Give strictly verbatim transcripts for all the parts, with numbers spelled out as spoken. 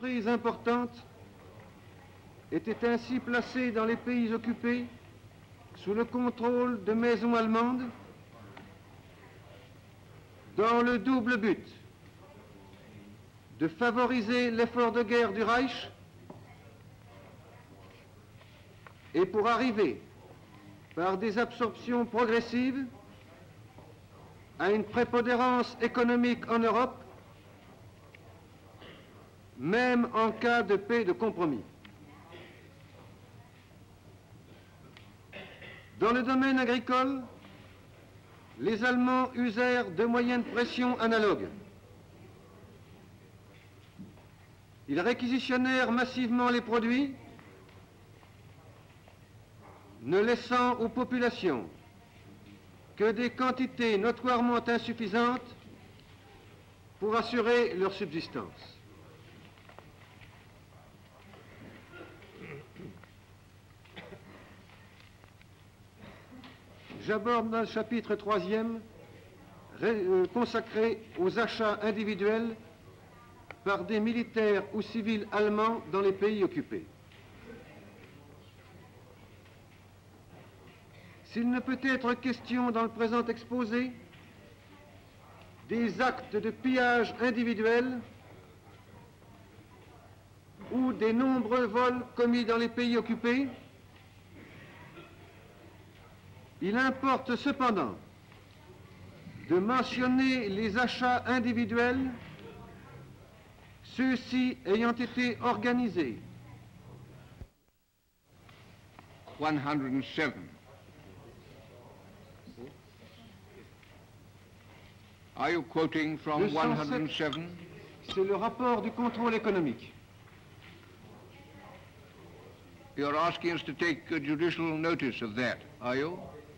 entreprises importantes étaient ainsi placées dans les pays occupés sous le contrôle de maisons allemandes dans le double but de favoriser l'effort de guerre du Reich et pour arriver, par des absorptions progressives, à une prépondérance économique en Europe, même en cas de paix de compromis. Dans le domaine agricole, les Allemands usèrent de moyens de pression analogues. Ils réquisitionnèrent massivement les produits, ne laissant aux populations que des quantités notoirement insuffisantes pour assurer leur subsistance. J'aborde dans le chapitre troisième euh, consacré aux achats individuels par des militaires ou civils allemands dans les pays occupés. S'il ne peut être question dans le présent exposé des actes de pillage individuels ou des nombreux vols commis dans les pays occupés, il importe cependant de mentionner les achats individuels, ceux-ci ayant été organisés. one hundred seven. Are you quoting from one hundred seven? C'est le rapport du contrôle économique. You're asking us to take uh, judicial notice of that, are you?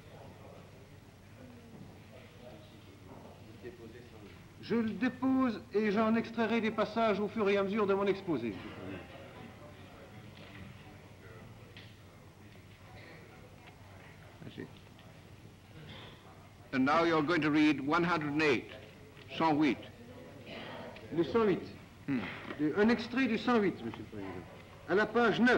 Je le dépose et j'en extrairai des passages au fur et à mesure de mon exposé. I see. And now you're going to read one hundred eight, cent huit. Le cent huit. Hmm. Un extrait du cent huit, Monsieur le Président. À la page neuf.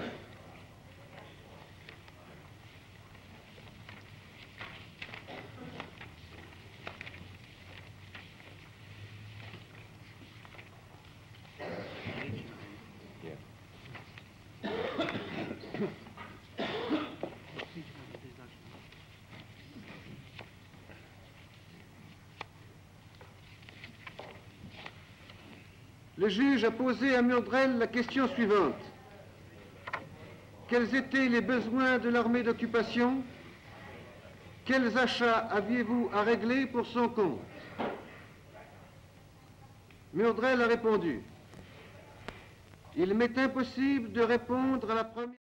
Le juge a posé à Murdrell la question suivante. Quels étaient les besoins de l'armée d'occupation? Quels achats aviez-vous à régler pour son compte? Murdrell a répondu. Il m'est impossible de répondre à la première...